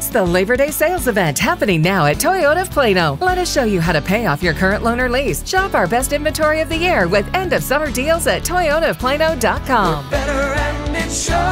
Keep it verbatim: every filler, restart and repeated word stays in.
It's the Labor Day sales event happening now at Toyota of Plano. Let us show you how to pay off your current loan or lease. Shop our best inventory of the year with end of summer deals at toyota of plano dot com. Better and it shows.